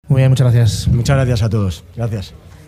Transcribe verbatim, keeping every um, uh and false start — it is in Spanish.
Muy bien, muchas gracias. Muchas gracias a todos. Gracias.